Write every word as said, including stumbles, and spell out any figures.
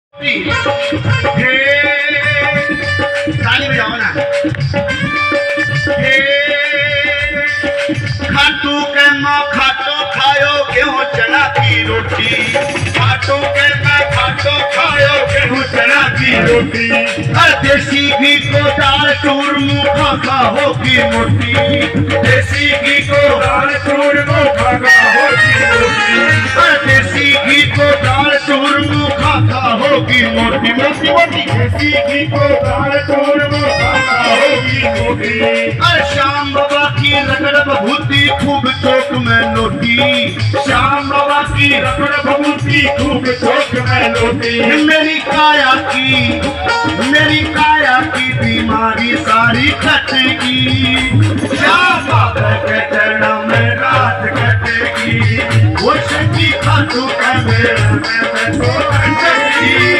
ताली बजाओ ना। खाटू के माँ खाटो खायो गेहूं चना की रोटी। खाटू के माँ खाटो खायो गेहूं चना की रोटी। हर देसी घी को दाल चूरमू खा खा होगी मोटी। देसी घी को दाल चूरमू खा खा होगी मोटी। हर देसी घी को दाल चूरमू खा खा होगी मोटी मोटी मोटी। देसी घी को दाल चूरमू खा खा होगी मोटी। हर श्याम बाबा की रगड़ बभूति खूब चौक में लोटी। श्याम बाबा की रगड़ बभूति खूब चौक में लोटी। मेरी काया की मेरी काया की बीमारी सारी कटेगी। श्याम बाबा के चरणों में रात कटेगी। वो शक्ति खाटू का मेरा मैं तो कटेगी।